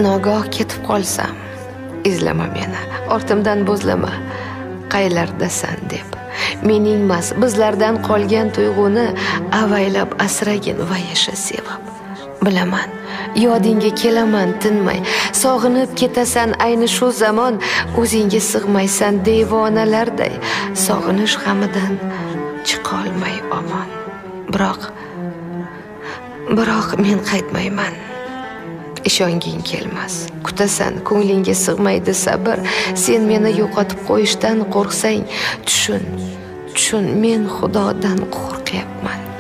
nogoh ketib qolsam, izlama meni, ortimdan bo'zlama, qaylardasan deb. Meningmas bizlardan qolgan tuyg'uni avaylab asragin va yasha sevib. Bilaman, yodingga kelaman tinmay, sog'inib ketasan ayni shu zamon, o'zingga sig'maysan devonalarday, sog'inish g'amidan chiqolmay omon. Biroq men qaytmayman. Ishonging kelmas, kutasan, ko'nglingga sig'maydi sabr. Sen meni yo'qotib qo'yishdan qo'rqsang, tushun, men Xudodan qo'rqyapman.